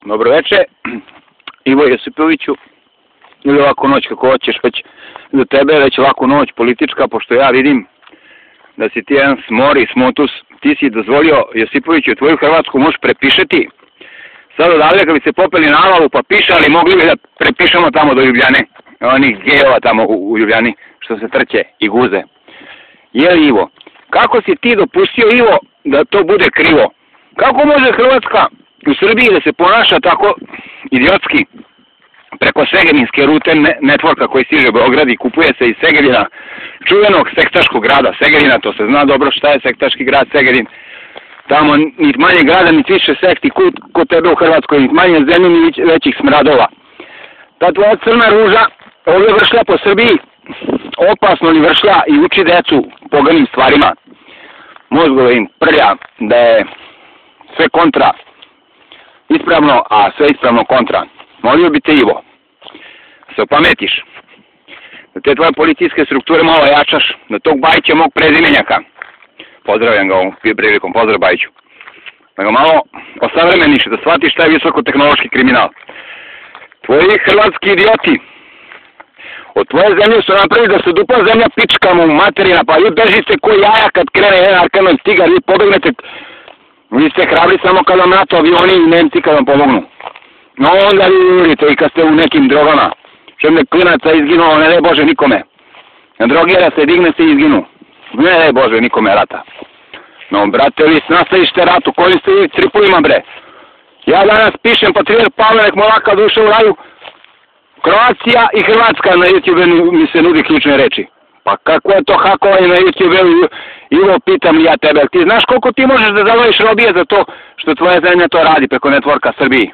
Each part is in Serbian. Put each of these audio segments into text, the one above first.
Dobroveče, Ivo Josipoviću, ili laku noć kako hoćeš, već za tebe je već laku noć politička, pošto ja vidim da si ti jedan smori, smotus, ti si dozvolio Josipoviću tvoju Hrvatsku možeš prepišeti. Sad odavde kad bi se popeli na Avalu pa piše, ali mogli bi da prepišemo tamo do Ljubljane, onih gejova tamo u Ljubljani, što se trće i guze. Jeli Ivo, kako si ti dopustio Ivo da to bude krivo? Kako može Hrvatska u Srbiji da se ponaša tako idiotski preko Segeninske rute networka koji stiže u Beograd i kupuje se iz Segedina, čuvenog sektaškog grada Segedina, to se zna dobro šta je sektaški grad Segedin. Tamo niti manje grada, niti više sekti kod tebe u Hrvatskoj, niti manje zemlje, niti većih smradova. Ta tvoja crna ruža ovdje vršla po Srbiji, opasno li vršla i uči decu poganim stvarima. Mozgove im prlja da je sve kontra ispravno, a sve ispravno kontra. Molio bi te Ivo, se opametiš, da te tvoje policijske strukture malo jačaš, da tog Bajića mog prezimenjaka, pozdravljam ga ovom prilikom, pozdrav Bajiću, da ga malo osavremeniš, da shvatiš šta je visokotehnološki kriminal. Tvoji hrvatski idioti od tvoje zemlje su napravili da se dupla zemlja pičkama u materina, pa vi bežite ko jaja kad krene jedan Arkanov tigar, vi pobegnete, vi ste hrabri samo kad vam NATO avioni i Nemci kad vam pomognu. No onda vi jurite i kad ste u nekim drogama, što je klinaca izginuo, ne daj Bože nikome. Na drogira se, digne se i izginu. Ne daj Bože nikome rata. No brate, vi nastavište ratu, koji ste vi tripulima bre. Ja danas pišem patrijar Pavle, nek molaka duša u raju, Kroacija i Hrvatska na YouTube mi se nudi ključne reči. Pa kako je to hakovanje na YouTube, Ivo, pitam ja tebe, ti znaš koliko ti možeš da zaloviš robije za to što tvoja zemlja to radi preko networka Srbiji?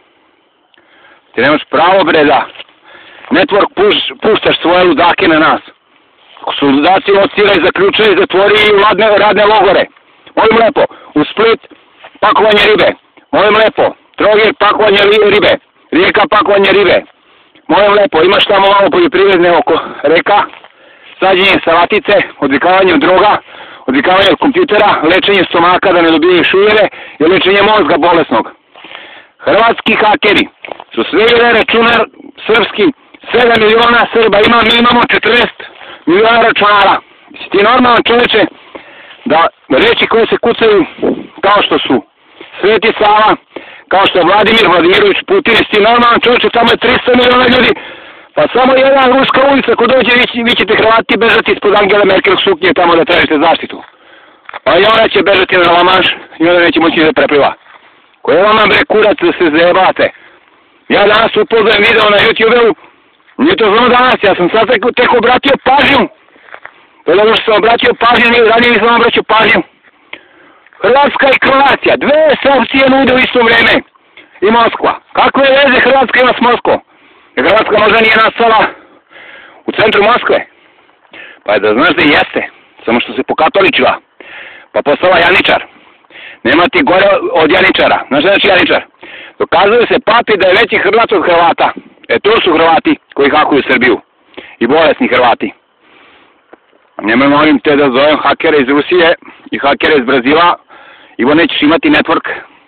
Ti nemaš pravo bre da network puštaš svoje ludake na nas. Ako su ludaci lociraju, zaključaju, zatvori i radne logore. Molim lepo, u Split pakovanje ribe. Molim lepo, Trogir pakovanje ribe. Rijeka pakovanje ribe. Molim lepo, imaš tamo malo poljoprivredne oko reka, sađenje salatice, odvikavanje od droga, odvikavanje od kompjutera, lečenje stomaka da ne dobiješ šujere i lečenje mozga bolesnog. Hrvatski hakeri su sve računar srpski, 7 miliona Srba ima, mi imamo 40 miliona računara. Si ti normalan čoveče da reči koje se kucaju kao što su Sveti Sava, kao što je Vladimir Vladimirović Putin, si ti normalan čoveče, tamo je 300 miliona ljudi, pa samo jedan ruska ulica ko dođe, vi ćete Hrvati bežati ispod Angela Merkel suknje tamo da tražite zaštitu. Pa i ona će bežati na La Manche i onda neće moći da prepliva. Koje vam bre kurac da se zajebate? Ja danas upoznajem video na YouTube-u, nije to znao danas, ja sam sad tek obratio pažnju. To je dobro što sam obratio pažnju, ranije nisam obratio pažnju. Hrvatska i Kroacija, dve opcije nude u isto vreme. I Moskva. Kakve veze Hrvatska ima s Moskvom? Jer Hrvatska možda nije nastala u centru Moskve. Pa je da znaš da jeste, samo što se pokatoličila, pa postala Janičar. Nema ti gore od Janičara. Znaš znači Janičar? Dokazuje se papi da je veći Hrvat od Hrvata. To su Hrvati koji hakuju Srbiju. I bolesni Hrvati. Nemoj molim te da zovem hakere iz Rusije i hakere iz Brazila. Ivo nećeš imati network.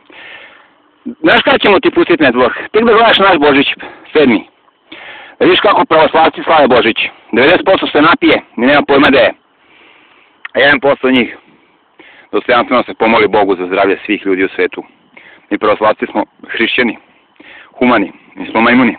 Znaš kada ćemo ti pustiti network? Tek da gledaš naš Božić, 7. Da vidiš kako pravoslavci slave Božić. 90% se napije i nema pojma da je. A 1% njih dostojanstveno se pomoli Bogu za zdravlje svih ljudi u svetu. Mi pravoslavci smo hrišćani, humani, mi smo majmuni.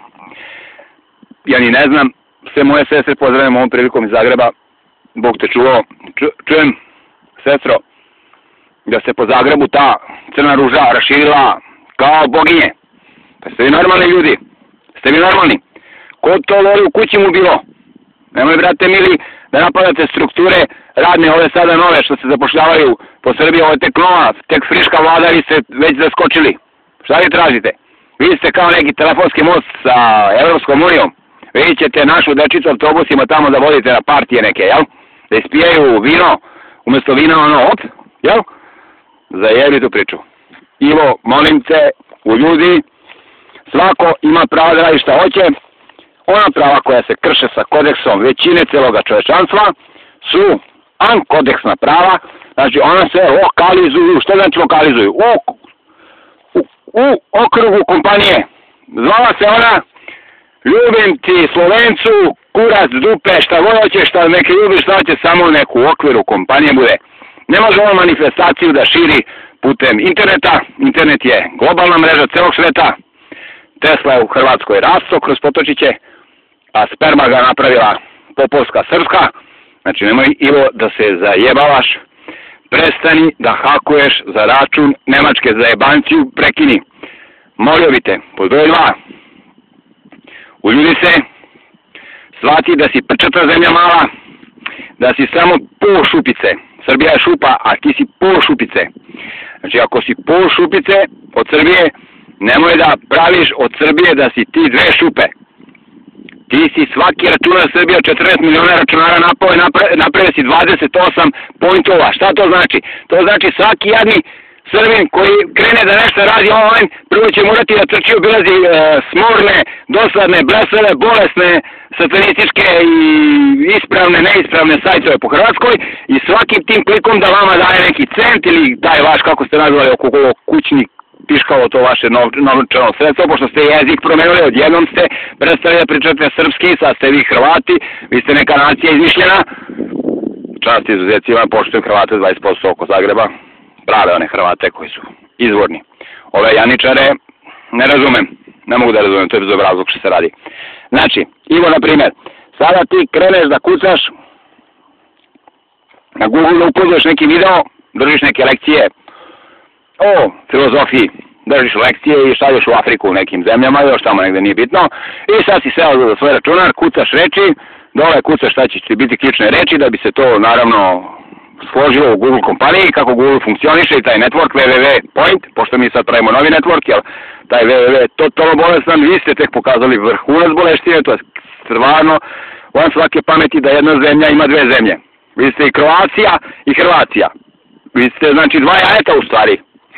Ja ni ne znam, sve moje sestre pozdravljam ovom prilikom iz Zagreba. Bog te čuvao. Čujem, sestro, da se po Zagrebu ta crna ruža raširila kao boginje. Pa ste vi normalni ljudi? Ste vi normalni? Ko to voli u kući mu bilo? Nemoj, brate mili, da napadate strukture radne, ove sada nove što se zapošljavaju po Srbiji, ovo je tek nova, tek friška vlada, vi ste već zaskočili. Šta vi tražite? Vi ste kao neki telefonski most sa Evropskom unijom. Vi ćete našu dečicu autobusima tamo da vodite na partije neke, jel? Da ispijaju vino, umjesto vina ono, op, jel? Zajebi tu priču. Ivo, molim te, u ljudi, svako ima pravo da radi šta hoće. Ona prava koja se krše sa kodeksom većine celoga čovečanstva su ankodeksna prava, znači ona se lokalizuju. Što znači lokalizuju? U okrugu kompanije Zvala se ona, ljubim ti Slovencu, kurac, dupe, šta god hoćeš, šta neke ljubiš, šta će samo neku u okviru kompanije bude. Ne može on manifestaciju da širi putem interneta. Internet je globalna mreža celog sveta. Tesla je u Hrvatskoj rastao kroz potočiće, a sperma ga napravila popovska srpska. Znači nemoj, Ivo, da se zajebavaš. Prestani da hakuješ za račun nemačke zajebanciju, prekini. Molio bi te, pod broj 2. Uljudi se, shvati da si prčata zemlja mala, da si samo pol šupice. Srbija je šupa, a ti si pol šupice. Znači ako si pol šupice od Srbije, nemoj da praviš od Srbije da si ti dve šupe. Ti si svaki računar Srbija 14 miliona računara napao i napravio si 28 pointova. Šta to znači? To znači svaki jadni Srbin koji krene da nešto radi online, prvo će morati da trči obilazi smorne, dosadne, blesave, bolesne, satanističke i ispravne, neispravne sajtove po Hrvatskoj i svakim tim klikom da vama daje neki cent ili taj vaš, kako ste nazvali, oko kućni piškalo to vaše novčano sredstvo, pošto ste jezik promenuli, odjednom ste prestali da pričate srpski, sad ste vi Hrvati, vi ste neka nacija izmišljena. Čast izuzecima, poštujem Hrvate 20% oko Zagreba, prave one Hrvate koji su izvorni. Ove janičare ne razumem, ne mogu da razumem, to je bezobrazluk što se radi. Znači, Ivo, na primjer, sada ti kreneš da kucaš na Google, da upoznaš neki video, držiš neke lekcije o filozofiji, držiš lekcije i šalješ u Afriku u nekim zemljama, još tamo negde nije bitno, i sad si seo za svoj računar, kucaš reči, dole kucaš šta će ti biti ključne reči, da bi se to naravno složilo u Google kompaniji, kako Google funkcioniše i taj network www.point, pošto mi sad pravimo novi network, jer taj www je totalno bolestan, vi ste tek pokazali vrhunac boleštine, to je stvarno van svake pameti da jedna zemlja ima dve zemlje. Vi ste i Kroacija i Hrvatija. Vi ste znači dva jajeta u stvari.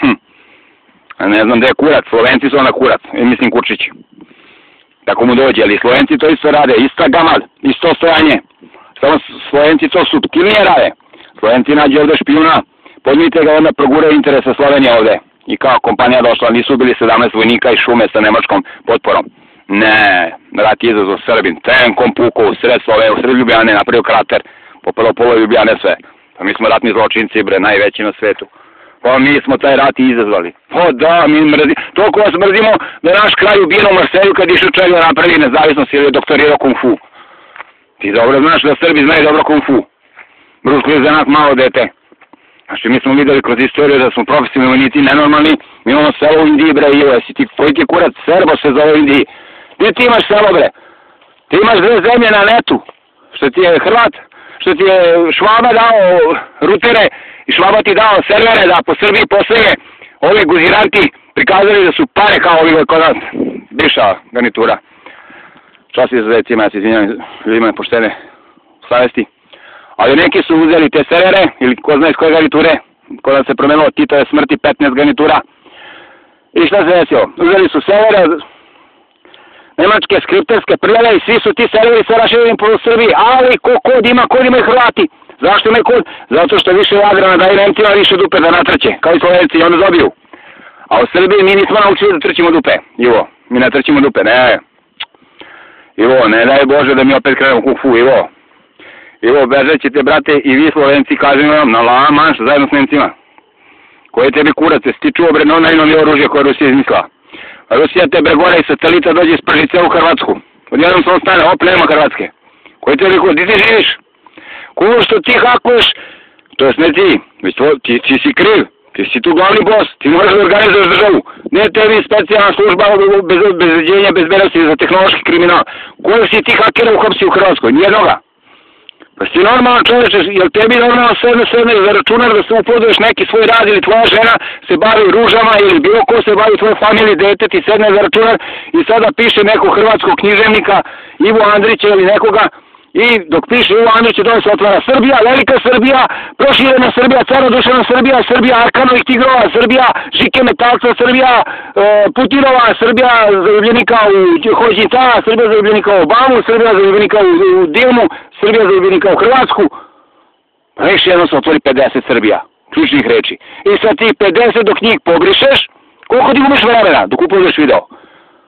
Ne znam gde je kurac, Slovenci su onda kurac, mislim Kurčić. Tako mu dođe, ali Slovenci to isto rade, ista gamad, isto stojanje. Samo Slovenci to suptilnije rade. Slovenci nađe ovde špijuna, podmite ga, onda proguraju interese Slovenije ovde. I kao kompanija došla, nisu bili 17 vojnika iz šume sa nemačkom potporom. Ne, rat je izazov Srbin, tenkom pukao u sred Slove, u sred Ljubljane, napravio krater, popelo pola Ljubljane sve. Pa mi smo ratni zločinci, bre, najveći na svetu. Pa mi smo taj rat i izazvali. Pa da, mi mrzimo, toliko vas mrzimo da naš kraj ubijen u Marselju kad išu čelju napravi nezavisnost ili je doktorirao kung fu. Ti dobro znaš da Srbi znaju dobro kung fu. Bruško je za nas malo dete. Znači mi smo videli kroz istoriju da smo profesionalni vojnici nenormalni, mi imamo selo u Indiji, bre, Ivo, jesi ti, koji ti je kurac, Serbo se zove u Indiji. Gdje ti imaš selo, bre? Ti imaš dve zemlje na netu, što ti je Hrvat, što ti je Švaba dao rutere i Švaba ti dao servere da po Srbiji poslije ove guziranti prikazali da su pare kao ovi kod nas, bivša garnitura. Čast izuzecima, ja se izvinjam, ljudima poštene savesti. Ali neki su uzeli te servere, ili ko zna iz koje garniture, kod nas se promenilo Titove smrti 15 garnitura. I šta se desilo? Uzeli su servere, nemačke skripterske prljave i svi su ti serveri sve rašireni po Srbiji, ali ko kod ima i Hrvati. Zašto imaju kod? Zato što više Jadrana daje Nemcima više dupe da natrče, kao i Slovenci, i onda dobiju. A u Srbiji mi nismo naučili da trčimo dupe, Ivo, mi ne trčimo dupe, ne. Ivo, ne daj Bože da mi opet krenemo kung fu, Ivo. Ivo, bežat ćete, brate, i vi Slovenci, kažem vam, na La Manche zajedno s Nemcima. Koje tebi kurac, jesi ti čuo, bre, najnovije oružje koje Rusija izmislila? Rusija te, bre, gore iz satelita dođe iz Pržice u Hrvatsku. Odjednom se on stane, op, nema Hrvatske. Koje tebi kurac, ti živiš? Ko što ti hakuješ, to jest ne ti, već ti si kriv. Ti si tu glavni bos, ti moraš da organizuješ državu. Ne tebi specijalna služba bez obezbeđenja, bezbednosti za tehnološki kriminal. Koju si ti hakera uhapsi u Hrvatskoj? Nijednoga. Pa si ti normalan čoveče, jel tebi normalno sedne za računar da se upoduješ neki svoj rad ili tvoja žena se bavi ružama ili bilo ko se bavi tvojoj familiji, dete ti sedne za računar i sada piše nekog hrvatskog književnika, Ivo Andrića ili nekoga, i dok piše Ivo Andrić, dole se otvara Srbija, velika Srbija, proširena Srbija, caroduševna Srbija, Srbija Arkanovih tigrova, Srbija Žike Metalca, Srbija Putinova, Srbija zaljubljenika u Hođita, Srbija zaljubljenika u Obamu, Srbija zaljubljenika u Dilmu, Srbija zaljubljenika u Hrvatsku. Reši jedno se otvori 50 Srbija, ključnih reči. I sad ti 50 dok njih pogrišeš, koliko ti gubiš vremena dok upozoriš video?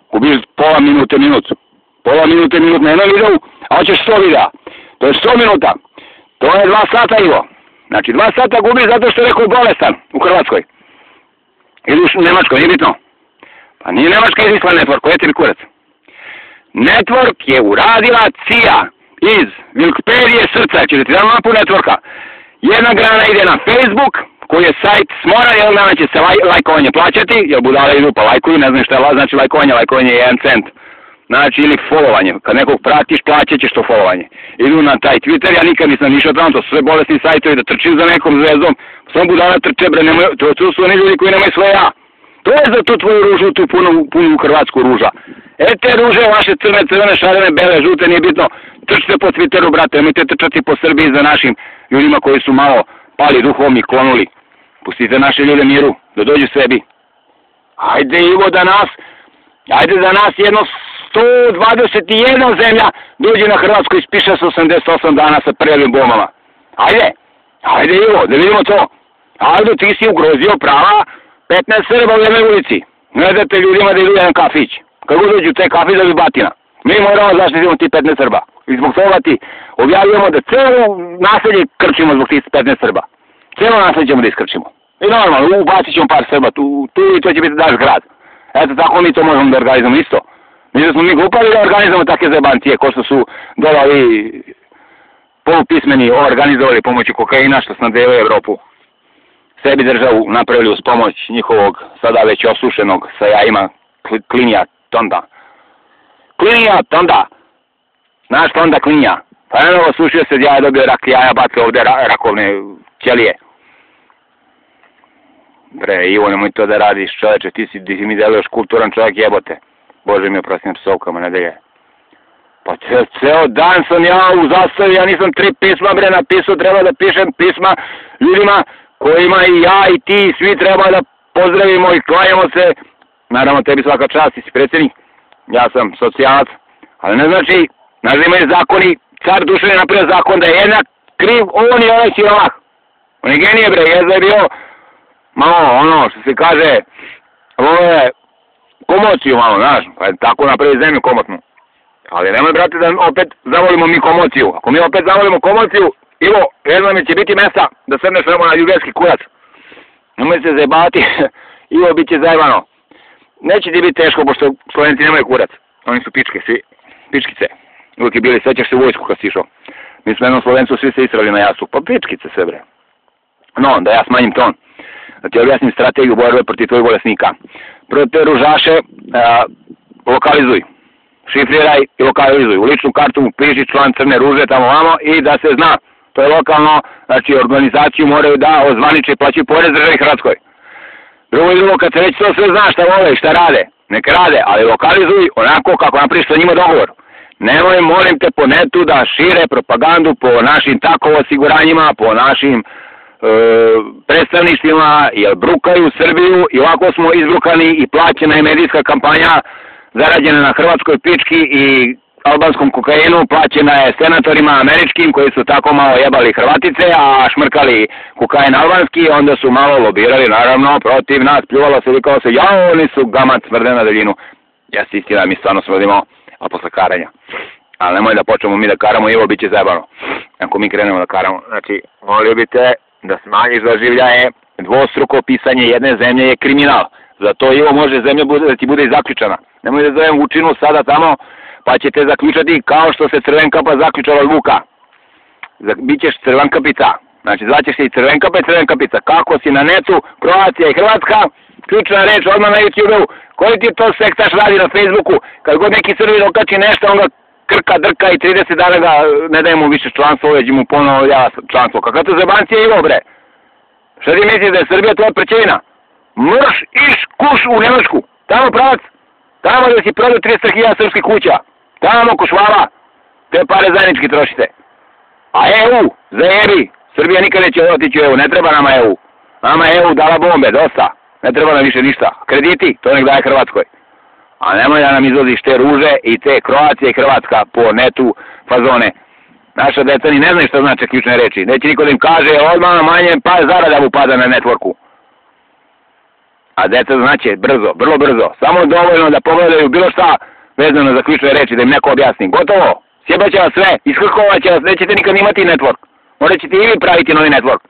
Gubiš pola minute, minut. Pola minute, minut na jednom videu, a hoćeš 100 videa. To je 100 minuta. To je 2 sata, Ivo. Znači 2 sata gubiš zato što je neko bolestan u Hrvatskoj. Ili u Nemačkoj, nije bitno. Pa nije Nemačka izmisla network, koji je tebi kurac? Network je uradila CIA iz Wikipedije srca, ćete ti dam mapu networka. Jedna grana ide na Facebook, koji je sajt Smora, jedan dana će se lajkovanje plaćati, jer budale idu pa lajkuju, ne znam šta je znači lajkovanje je 1 cent. Znači, ili followanje, kad nekog pratiš, plaćat ćeš to followanje. Idu na taj Twitter, ja nikad nisam nišao tamo, to su sve bolesni sajtovi da trčim za nekom zvezdom, samo budala trče, bre, to su oni ljudi koji nemaju svoje ja. To je za tu tvoju ružu, tu punu hrvatsku ruža. Te ruže, vaše crvene, šarene, bele, žute, nije bitno, trčite po Twitteru, brate, nemojte trčati po Srbiji za našim ljudima koji su malo pali duhom i klonuli. Pustite naše ljude miru, da dođu sebi. Ajde, Ivo, da nas jedno 121 zemlja dođe na Hrvatsku i spiše se 88 dana sa prvim bombama. Ajde Ivo, da vidimo to. Ajde, ti si ugrozio prava 15 Srba u jednoj ulici. Ne date ljudima da idu jedan kafić. Kako dođu te kafić da bi batina. Mi moramo zaštitimo ti 15 Srba. I zbog toga ti objavljujemo da celo naselje krčimo zbog tih 15 Srba. Celo naselje ćemo da iskrčimo. I normalno, ubacit ćemo par Srba tu i to će biti naš grad. Eto, tako mi to možemo da organizamo isto. Mi da smo mi glupali da organizamo takve zajebancije, ko što su dole ovi polupismeni organizovali pomoću kokaina, što snadevaju Evropu. Sebi državu napravili uz pomoć njihovog, sada već osušenog, sa jajima, klinija tonda. Klinija tonda! Znaš tonda klinija? Pa eno, osušio se jaja, dobio rak jaja, bacio ovde rakovne ćelije. Bre, Ivo, nemoj to da radiš, čoveče, ti mi deluješ kulturan čovjek, jebote. Bože mi oprosti na psovkama, nedelje. Pa ceo dan sam ja u zastavi, ja nisam 3 pisma, bre, napisao, treba da pišem pisma ljudima kojima i ja i ti svi treba da pozdravimo i klanjamo se. Naravno, tebi svaka čast, ti si predsjednik, ja sam socijalac, ali ne znači, znaš da imaju zakoni, car Dušan je napravio zakon da je jednak kriv on i onaj siromak. On je genije, bre, da je bio malo, ono, što se kaže, ovo je komociju malo, znaš, pa je tako napravi zemlju komotnu. Ali nemoj, brate, da opet zavolimo mi komociju. Ako mi opet zavolimo komociju, Ivo, jedno mi će biti mesta da sedneš samo na ljubezki kurac. Nemoj se zajebavati, Ivo, bit će zajebano. Neće ti biti teško, pošto Slovenci nemaju kurac. Oni su pičke, svi, pičkice. Uvijek je bili, sećaš se u vojsku kad si išao. Mi smo jednom Slovencu svi se israli na jastu, pa pičkice sve, bre. No, da ja smanjim ton. Da ti objasnim strategiju borbe protiv tvojih bolesnika. Prvo te ružaše lokalizuj. Šifriraj i lokalizuj. U ličnu kartu piši član Crne ruže tamo vamo i da se zna. To je lokalno, znači organizaciju moraju da ozvaniče i plaćaju porez državi Hrvatskoj. Drugo, kad se već to sve zna šta vole i šta rade, neka rade, ali lokalizuj onako kako napriš sa njima dogovor. Nemoj, molim te, po netu da šire propagandu po našim tako osiguranjima, po našim predstavništvima, jer brukaju Srbiju i ovako smo izbrukani i plaćena je medijska kampanja zarađena na hrvatskoj pički i albanskom kokainu, plaćena je senatorima američkim koji su tako malo jebali Hrvatice, a šmrkali kokain albanski, onda su malo lobirali, naravno, protiv nas, pljuvalo se, vikalo se, jao, oni su gamat smrde na daljinu. Jeste istina, mi stvarno smrdimo, a posle karanja. Ali nemoj da počnemo mi da karamo, Ivo, bit će zajebano. Ako mi krenemo da karamo, znači, molio bi te da smanjiš doživljaje, dvostruko pisanje jedne zemlje je kriminal. Zato, Ivo, može zemlja da ti bude i zaključana. Nemoj da zovem Vučinu sada tamo, pa će te zaključati kao što se Crvenkapa zaključala od Vuka. Bićeš Crvenkapica. Znači, zvaćeš se i Crvenkapa i Crvenkapica. Kako si na netu, Kroacija i Hrvatska, ključna reč odmah na YouTube-u. Koji ti to sektaš radi na Facebooku? Kad god neki Srbin okači nešto, on ga krka, drka i 30 dana ga ne daje mu više članstvo, uveđi mu ponovo ja članstvo. Kakva to zabancija Ivo, bre? Šta ti misliš da je Srbija tvoja prečevina? Mrš, iš, kuš u Nemačku. Tamo pravac. Tamo da si prodao 300.000 srpskih kuća. Tamo košvala. Te pare zajednički trošite. A EU, zajebi. Srbija nikad neće otići u EU. Ne treba nama EU. Nama EU dala bombe, dosta. Ne treba nam više ništa. Krediti, to nek daje Hrvatskoj. A nemoj da nam izvoziš te ruže i te Kroacije i Hrvatska po netu fazone. Naša deca ni ne znaju što znači ključne reči. Neće niko da im kaže odmah manje pa zarada mu pada na networku. A deca znaće brzo, vrlo brzo. Samo dovoljno da pogledaju bilo šta vezano za ključne reči, da im neko objasni. Gotovo, sjebaće vas sve, iskrkovaće vas, nećete nikad imati network. Možda ćete i vi praviti novi network.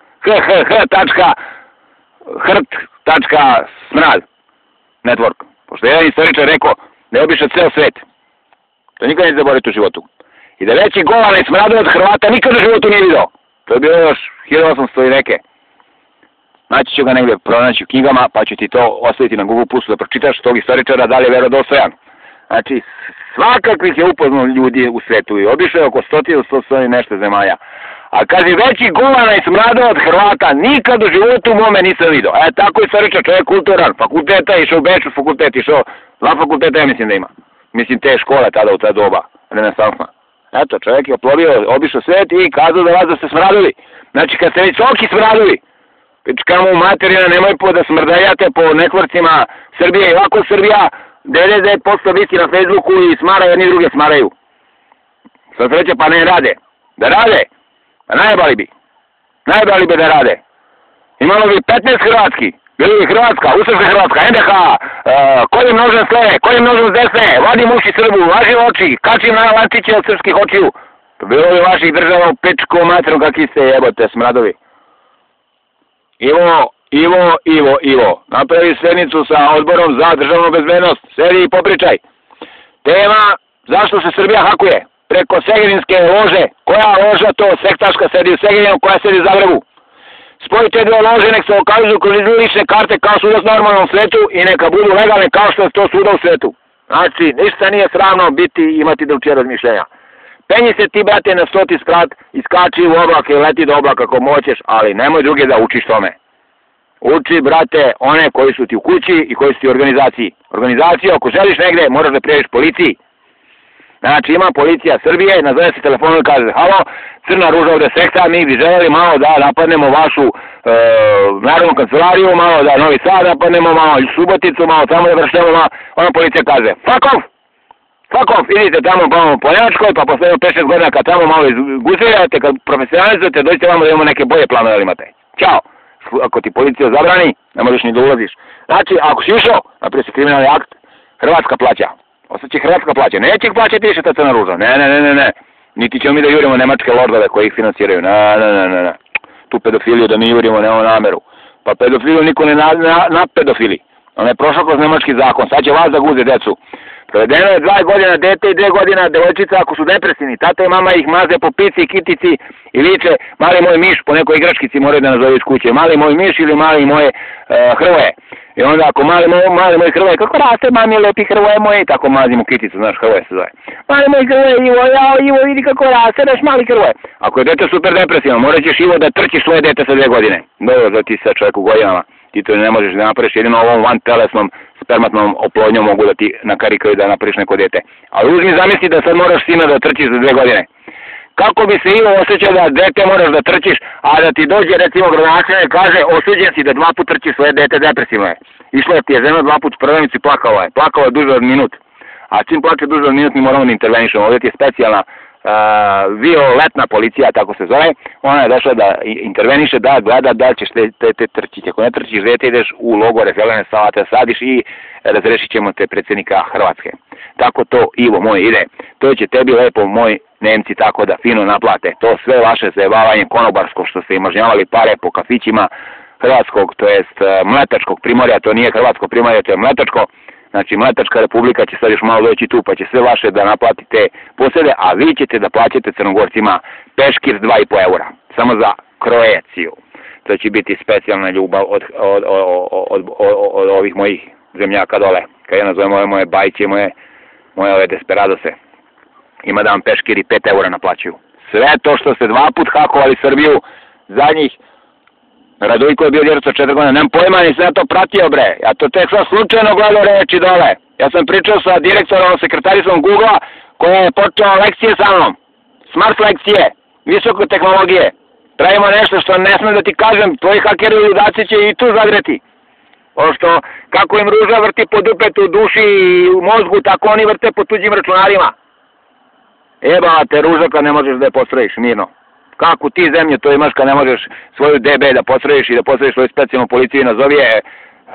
hrt.smrad network. Pošto jedan istoričar rekao da je obišao ceo svet. To nikad neće zaboraviti u životu. I da veći govana i smrada od Hrvata nikad u životu nije video. To je bilo još 1800 i neke. Naći ću ga negdje pronaći u knjigama, pa ću ti to ostaviti na Google Plusu da pročitaš tog istoričara da li je verodostojan. Znači, svakakvih je upoznao ljudi u svetu i obišao je oko 100 i nešto zemalja. A kaže, veći govana i smrada od Hrvata nikad u životu mome nisam vidio. Tako istoričar, čovjek kulturan, fakulteta, išao u Beču fakultet, išao 2 fakulteta, ja mislim da ima. Mislim te škole tada u ta doba, renesansna. Eto, čovjek je oplovio, obišao svet i kazao da vas da ste smradili. Znači, kad ste visoki smradili, pičkamo u materina, nemoj da smrdajate po networkcima Srbije i ovako Srbija 99% visi na Facebooku i smara, jedni druge smaraju. Sad sreće pa ne rade. Da rade, pa najbali bi da rade. Imalo bi 15 hrvatski, bili bi Hrvatska, Ustaška Hrvatska, NDH, koljim nožem s leve, koljim nožem s desne, vadim uši Srbu, važim oči, kačim na lančiće od srpskih očiju. Bilo bi vaših država u pičku materinu kakvi ste jebote smradovi. Ivo, napravi sednicu sa odborom za državnu bezbednost, sedi i popričaj. Tema, zašto se Srbija hakuje? Preko Segedinske lože. Koja loža to? Sektaška sedi u Segedinu, koja sedi u Zagrebu. Spojite dve lože, nek se okazuju kroz lične karte kao suda u normalnom svetu i neka budu legalne kao što je to suda u svetu. Znači, ništa nije sravno imati drugčije razmišljenja. Penji se ti, brate, na 100 sprat, iskači u oblak i leti do oblaka ako moćeš, ali nemoj druge da učiš tome. Uči, brate, one koji su ti u kući i koji su ti u organizaciji. Organizaciju, ako želiš negde, moraš da prijaviš policiji. Znači, ima policija Srbije, nazove se telefonom i kaže, halo, Crna Ruža ovde sekta, mi bi želeli malo da napadnemo vašu narodnu kancelariju, malo da Novi Sad napadnemo, malo Suboticu, malo tamo da vršemo, malo. Ona policija kaže, fuck off, idite tamo po Njemačkoj, pa posle 5-6 godina kad tamo malo izguzirate, kad profesionalizujete, dođite vamo da imamo neke bolje planove da imate. Ćao! Ako ti policija zabrani, ne možeš ni da ulaziš. Znači, ako si išao, napravo si kriminalni akt, Hrvatska plaća. Ostaće Hrvatska plaća. Neće ih plaćati više ta Crna Ruža. Ne. Niti ćemo mi da jurimo nemačke lordove koji ih financiraju. Ne. Tu pedofiliju da mi jurimo, nemamo nameru. Pa pedofiliju niko ne na pedofili. Ona je prošla kroz nemački zakon. Sad će vas da guze decu. Provedeno je 2 godina dete i 2 godina devojčica ako su depresivni. Tata i mama ih maze po pici i kitici i liče mali moj miš, po nekoj igračkici moraju da nazove iz kuće. Mali moj miš ili mali moje Hrvoje. I onda ako mali moj Hrvoje, kako raste mami lepi Hrvoje moje, tako mazimo kiticu, znaš, Hrvoje se zove. Mali moj Hrvoje, Ivo, vidi kako raste, daš mali Hrvoje. Ako je dete super depresivno, morat ćeš Ivo da trčiš svoje dete sa 2 godine. Dobro, da ti sa čovjek u godinama. Ti to ne možeš da napraviš, jedino ovom vantelesnom spermatnom oplodnjom mogu da ti nakarikaju da napraviš neko dete. Ali uzmi zamisli da sad moraš sina da trčiš za 2 godine. Kako bi se Ivo osjećao da dete moraš da trčiš, a da ti dođe recimo gradonačelnik i kaže osuđen si da 2 put trčiš svoje dete, depresivno je. Išla ti je žena 2 put u prodavnici i plakala je duže od minut. A čim plače duže od minut mi moramo da intervenišemo. Ovdje ti je specijalna violetna policija, tako se zove. Ona je došla da interveniše, da gleda da ćeš te trčići. Ako ne trčiš dete, ideš u logore zelene salate, sadiš i razrešit ćemo te predsjednika Hrvatske. Tako to, Ivo moj, ide. To će tebi lepo, moj Nemci, tako da fino naplate. To sve vaše zajebavanje konobarsko što ste imažnjavali pare po kafićima hrvatskog, to jest mletačkog primorja, to nije hrvatsko primorje, to je mletačko. Znači, Mletačka republika će sad još malo doći tu, pa će sve vaše da naplatite posede, a vi ćete da plaćate Crnogorcima peškir 2,5 eura. Samo za Kroeciju. To će biti specijalna ljubav od ovih mojih zemljaka dole. Kad ja nazovem ove moje bajće, moje ove desperadose. Ima da vam peškiri 5 eura naplaćuju. Sve to što ste 2 put hakovali Srbiju, zadnjih Radujko je bio djeca 4 godine, nemam pojma, nisam ja to pratio, bre. Ja to tek sam slučajno gledao reči dole. Ja sam pričao sa direktorom, sekretaricom Google-a, koja je počela lekcije sa mnom. Smart lekcije, visoko tehnologije. Pravimo nešto što ne smem da ti kažem, tvoji hakeri i ludaci će i tu zadreti. Pošto kako im Ruža vrti po dupetu u duši i u mozgu, tako oni vrte po tuđim računarima. Jeba te Ruža kad ne možeš da je postrojiš, mirno. Kako ti zemlje to imaš kad ne možeš svoju DB da postrojiš i da postrojiš svoju specijalnu policiju i nazovi je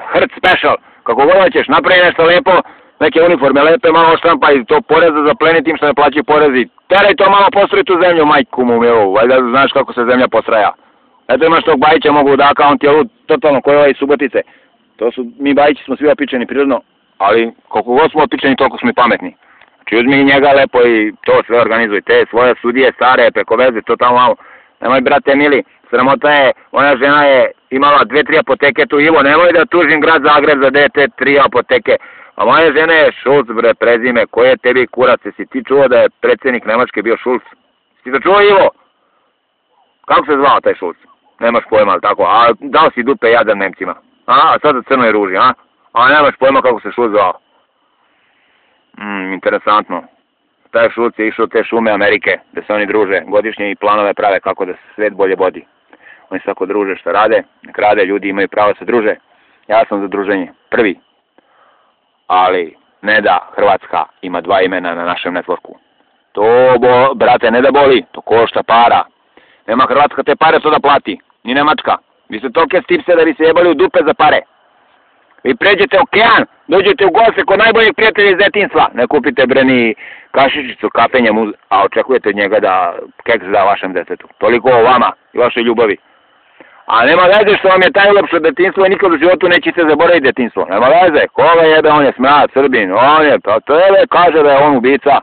Hrt special, kako god hoćeš, napravi nešto lepo, neke uniforme lepe, malo štampa i to poreza zapleni tim što ne plaćaju porezi. Teraj to malo postroji tu zemlju, majku mu milu, valjda znaš kako se zemlja postraja. Eto imaš tog Bajića, mogu da on ti je lud, totalno, koji ovaj Subotice. To su, mi Bajići smo svi opičeni prirodno, ali koliko god smo opičeni, toliko smo i pametni. Znači uzmi njega lepo i to sve organizuj, te svoje sudije stare, preko veze, to tamo malo. Nemoj, brate mili, sramota je, ona žena je imala 2-3 apoteke tu, Ivo, nemoj da tužim grad Zagreb za DT 3 apoteke. A moja žena je Šulc, bre, prezime, koje je tebi kurac, si ti čuo da je predsjednik Nemačke bio Šulc? Si to čuo, Ivo? Kako se zvao taj Šulc? Nemaš pojma, ali tako, a dao si dupe jadan Nemcima. A sad za crnoj ruži, a? A nemaš pojma kako se Šulc zvao. Interesantno. Taj Šulc je išao te šume Amerike, da se oni druže, godišnje i planove prave kako da se svet bolje vodi. Oni se tako druže što rade, nek rade, ljudi imaju pravo da se druže. Ja sam za druženje, prvi. Ali ne da Hrvatska ima 2 imena na našem networku. To, brate, ne da boli, to košta para. Nema Hrvatska te pare to da plati, ni Nemačka. Vi ste tolike stipse da vi se jebali u dupe za pare. Vi pređete okean, dođete u goste kod najboljeg prijatelja iz detinjstva. Ne kupite bre ni kašičicu kapenja, a očekujete od njega da keks da vašem detetu. Toliko o vama i vašoj ljubavi. A nema veze što vam je najlepše detinjstvo i nikad u životu nećete zaboraviti detinjstvo. Nema veze, koga jebe, on je smrad, Srbin, on je, pa tebe kaže da je on ubica.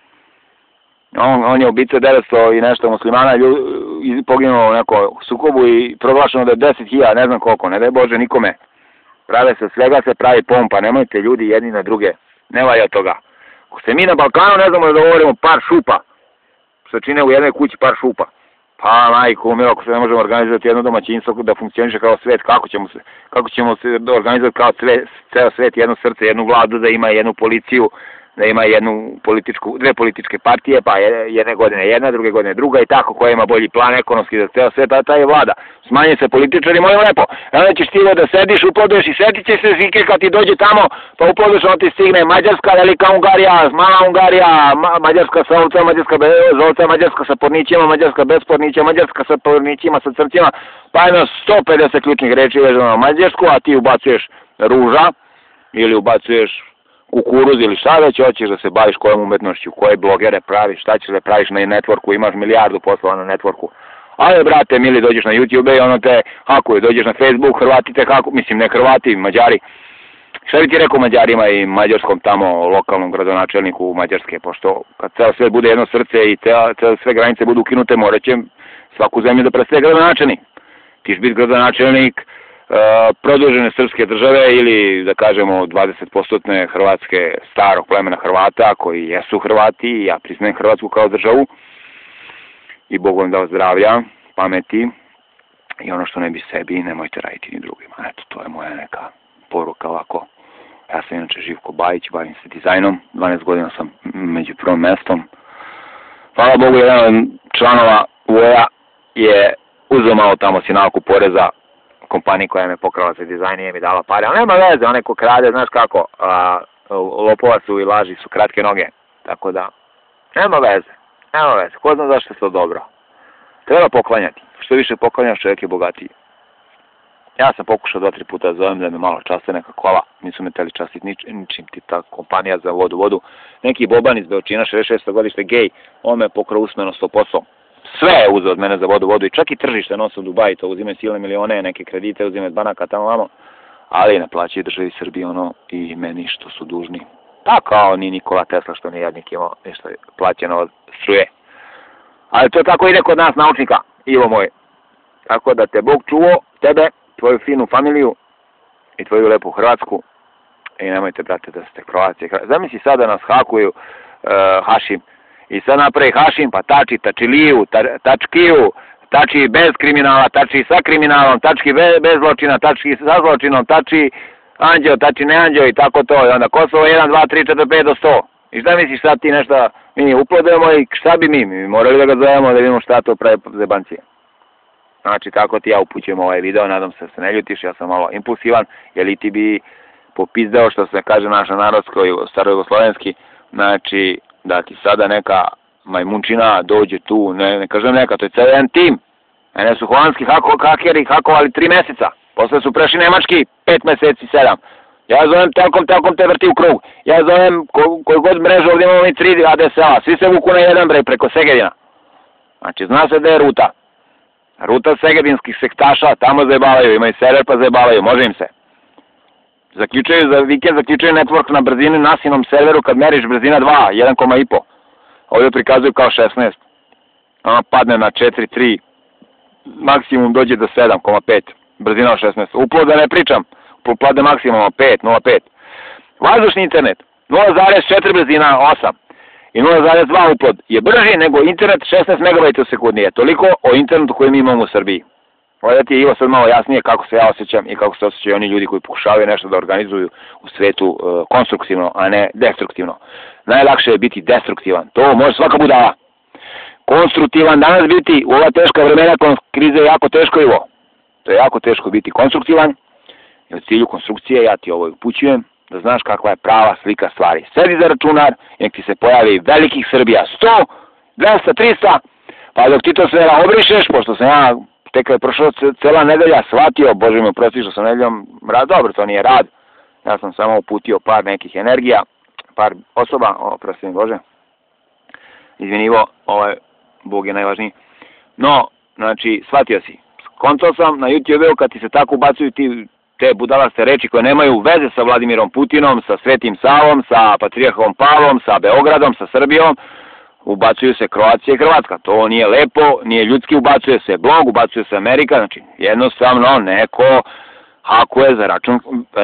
On je ubica 900 i nešto muslimana, poginulo u neko sukobu i proglašeno da je 10.000, ne znam koliko, ne daj Bože nikome. Prave se, svega se pravi pompa, nemojte ljudi jedni na druge, ne valja toga. Ako se mi na Balkanu ne znamo da dogovorimo par šupa, što čine u jednoj kući par šupa, pa majko, mi ako se ne možemo organizovati jedno domaćinstvo da funkcioniše kao svet, kako ćemo se organizovati kao ceo svet, jedno srce, jednu vladu, da ima jednu policiju, da ima dve političke partije, pa jedne godine jedna, druge godine druga i tako, koja ima bolji plan ekonomski za ceo svet, a ta je vlada. Smanji se političari, molim lepo. Onda ćeš ti da sediš, uploduješ i setit će se zvike kad ti dođe tamo, pa uploduješ, on ti stigne Mađarska, velika Ungarija, mala Ungarija, Mađarska sa ovca, Mađarska bez ovca, Mađarska sa pornićima, Mađarska bez pornića, Mađarska sa pornićima, sa crncima, pa jedno 150 ključnih reči vezano na Mađarsku, a ti ubacuješ ruža ili ubacuješ kukuruz ili šta već hoćeš da se baviš kojom umetnošću, koje blogere praviš, šta ćeš da praviš na networku, imaš milijardu poslova na networku. Ali, brate, mili, dođeš na YouTube i ono te hakuju, dođeš na Facebook, Hrvati te hakuju, mislim, ne Hrvati, Mađari. Šta bi ti rekao Mađarima i mađarskom tamo lokalnom gradonačelniku Mađarske, pošto kad ceo svet bude jedno srce i sve granice budu ukinute, morat će svaku zemlju da prestaje gradonačelnik. Ti ćeš biti gradonačelnik produžene srpske države ili da kažemo 20% Hrvatske starog plemena Hrvata koji jesu Hrvati i ja priznajem Hrvatsku kao državu i Bog vam dao zdravlja, pameti i ono što ne bi sebi nemojte raditi ni drugima. Eto, to je moja neka poruka ovako. Ja sam inače Živko Bajić, bavim se dizajnom, 12 godina sam među prvom mestom. Hvala Bogu, jedan od članova VOA je uzeo malo tamo sinalku poreza kompaniji koja me pokrala za dizajn i je mi dala pare, ali nema veze, onaj ko krade, znaš kako, lopova su i laži su kratke noge, tako da, nema veze, ko zna zašto je to dobro. Treba poklanjati, što više poklanjaš čovjek je bogatiji. Ja sam pokušao 2-3 puta zovem da me malo časte neka kola, nisu me teli častiti ničim, ti ta kompanija za vodu. Neki boban iz Beočina, 66. godište, gej, on me pokrao usmeno 100%. Sve je uzeo od mene za vodu i čak i tržište nosu u Dubaji, to uzimaju silne milione, neke kredite uzimaju od banaka tamo vamo, ali ne plaćaju državi Srbiji ono i meni što su dužni. Pa kao ni Nikola Tesla što nije jadnik imao nešto plaćeno od struje. Ali to tako ide kod nas naučnika, Ivo moj. Tako da te Bog čuo, tebe, tvoju finu familiju i tvoju lepu Hrvatsku i nemojte, brate, da ste Kroacije. Zamisli sad da nas hakuju Hašim. I sad napravi Hašim, pa tači Tačiliju, Tačkiju, tači bez kriminala, tači sa kriminalom, tački bez zločina, tački sa zločinom, tači anđeo, tači ne anđeo i tako to. I onda Kosovo 1, 2, 3, 4, 5 do 100. I šta misliš sad ti nešto, mi uplodujemo i šta bi mi morali da ga zovemo da vidimo šta to pravi zebancije. Znači tako ti ja upućujem ovaj video, nadam se da se ne ljutiš, ja sam malo impulsivan, jer i ti bi popizdeo što se kaže naša narodskoj, starojugoslovenski, znači da ti sada neka majmunčina dođe tu, ne kažem neka, to je cijel jedan tim. Mene su holandski hakeri hakovali 3 mjeseca. Posle su prešli nemački 5 meseci, 7. Ja zovem Telkom, Telkom te vrti u krug. Ja zovem koju god mrežu, ovdje imamo mi 3 ADSL-a. Svi se vuku na jedan bre preko Segedina. Znači, zna se da je ruta. Ruta segedinskih sektaša, tamo zajebavaju, imaju server pa zajebavaju, može im se. Zaključuju za vikend, zaključuju network na brzini nasinom serveru kad meriš brzina 2, 1,5. Ovdje prikazuju kao 16. Ona padne na 4, 3, maksimum dođe do 7,5. Brzina od 16. Uplod da ne pričam, uplod da maksimum 5, 0,5. Vazdušni internet, 0,4 brzina 8. I 0,2 uplod je brži nego internet 16 MB u sekundi. Je toliko o internetu koji mi imamo u Srbiji. Ovdje ti je Ivo sad malo jasnije kako se ja osjećam i kako se osjećaju oni ljudi koji pokušavaju nešto da organizuju u svetu konstruktivno, a ne destruktivno. Najlakše je biti destruktivan. To može svaka budala. Konstruktivan danas biti u ova teška vremena krize je jako teško, Ivo. To je jako teško biti konstruktivan. I u cilju konstrukcije ja ti ovo upućujem da znaš kakva je prava slika stvari. Sedi za računar i nek ti se pojavi velikih Srbija 100, 200, 300, pa dok ti to sve obrišeš, pošto sam ja tek je prošla cela nedelja shvatio, Bože mi oprosti što sam nedeljom rad, dobro, to nije rad, ja sam samo uputio par nekih energija, par osoba, oprosti mi Bože, izvinivo, Bog je najvažniji, no, znači, shvatio si, kontao sam na YouTube-u kad ti se tako ubacuju te budalaste reči koje nemaju veze sa Vladimirom Putinom, sa Svetim Savom, sa Patrijarhom Pavlom, sa Beogradom, sa Srbijom, ubacuju se Kroacija i Hrvatska. To nije lepo, nije ljudski, ubacuje se blog, ubacuje se Amerika, znači jednostavno neko hakuje za račun,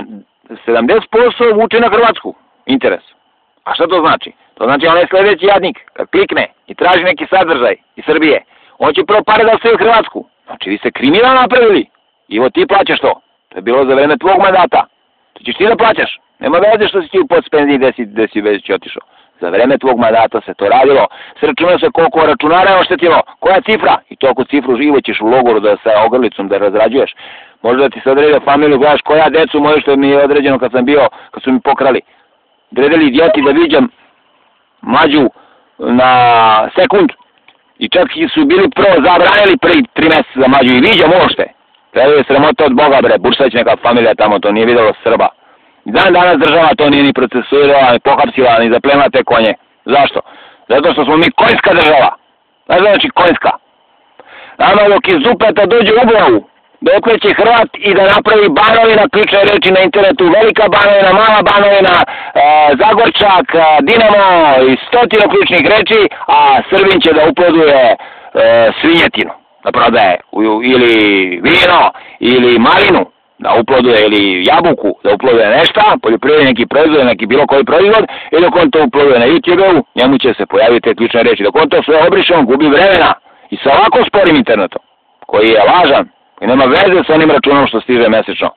70% vuče na Hrvatsku, interes. A šta to znači? To znači onaj sljedeći jadnik, kad klikne i traži neki sadržaj iz Srbije, on će prvo pare da ostaje u Hrvatsku. Znači vi ste kriminal napravili, Ivo ti plaćaš to. To je bilo za vreme tvog mandata. To ćeš ti da plaćaš. Nema veze što si ti u podspenziji gde si već otišao. Za vreme tvog mandata se to radilo. Sračunao se koliko računara je oštetilo. Koja cifra? I toliko cifru živo ćeš u logoru da sa ogrlicom da razrađuješ. Možda da ti se odrede familiju, gledaš koja decu moju što mi je određeno kad sam bio, kad su mi pokrali. Odredili idioti da viđam mlađu na sekund. I čak su bili prvo zabranili prvi 3 mjeseca za mlađu i viđam uopšte. Treba je sramota od Boga bre, Buršać neka familija tamo, to nije vidjelo Srba. Dan danas država to nije ni procesuirala, ni pohapsila, ni zaplenila te konje. Zašto? Zato što smo mi konjska država. Znači konjska. Nama dok iz Zupeta dođe u Ublavu, da okreće Hrvat i da napravi Banovina, ključne reči na internetu, Velika Banovina, Mala Banovina, Zagorčak, Dinamo i 100 ključnih reči, a Srbin će da uploduje svinjetinu da prodaje, ili vino, ili malinu da uploduje, ili jabuku da uploduje nešto, poljoprivredni neki proizvod, neki bilo koji proizvod, i dok on to uploduje na YouTube-u, njemu će se pojaviti te ključne reči. Dok on to sve obriše, on gubi vremena i sa ovako sporim internetom, koji je lažan i nema veze sa onim računom što stiže mesečno.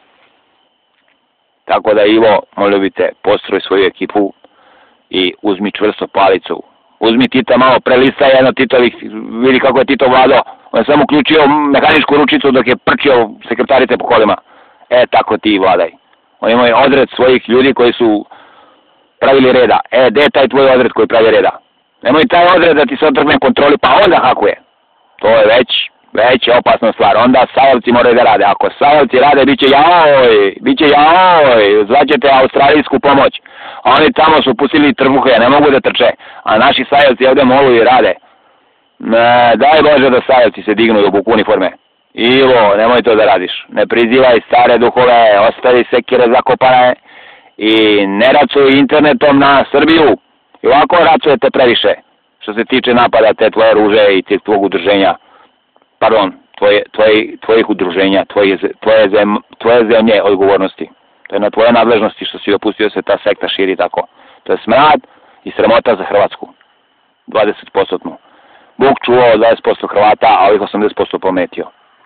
Tako da, Ivo, molim te, postroj svoju ekipu i uzmi čvrsto palicu. Uzmi Tita malo, prelista jedno Titovih, vidi kako je Tito vladao. On je samo uključio mehaničku ručicu dok je prčio sekretarite po kolima. Tako ti vladaj. On ima odred svojih ljudi koji su pravili reda. Gde je taj tvoj odred koji pravi reda? Nemoj taj odred da ti se otrgne kontroli, pa onda hakuje. To je već opasna stvar. Onda sajavci moraju da rade. Ako sajavci rade, bit će jaoj, zvaćete australijsku pomoć. A oni tamo su pustili trbuhe, ne mogu da trče. A naši sajavci ovdje molu i rade. Daj Bože da sajavci se dignu i obuku uniforme. Ivo, nemoj to da radiš. Ne prizivaj stare duhove, ostavi sekire zakopane i ne racuj internetom na Srbiju. I ovako racujete previše. Što se tiče napada te tvoje ruže i te tvog udruženja. Pardon, tvojih udruženja, tvoje zemlje odgovornosti. To je na tvoje nadležnosti što si dopustio da se ta sekta širi tako. To je smrad i sramota za Hrvatsku. 20%. Bog čuvao 20% Hrvata, a ovih 80% pometio.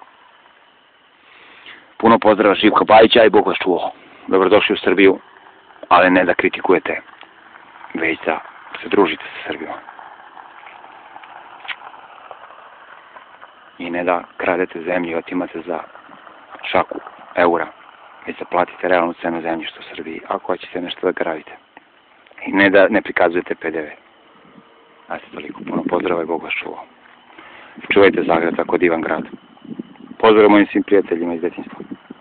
Puno pozdrava Živka Bajića i Bog vas čuvao. Dobrodošli u Srbiju, ali ne da kritikujete, već da se družite sa Srbijom. I ne da kradete zemlju i otimate za šaku eura, već da platite realnu cenu zemljišta u Srbiji, ako hoćete nešto da gradite. I ne da ne prikazujete PDV. Znate toliko, puno pozdrava i Bog vas čuvao. Čuvajte Zagreb, tako divan grad. Pozdrav mojim svim prijateljima iz detinjstva.